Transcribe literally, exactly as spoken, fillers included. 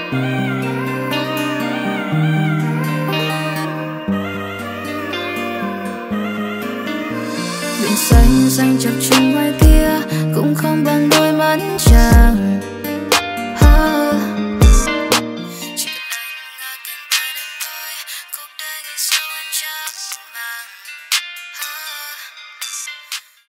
Biển xanh xanh chập chững ngoài kia cũng không bằng đôi mắt chàng.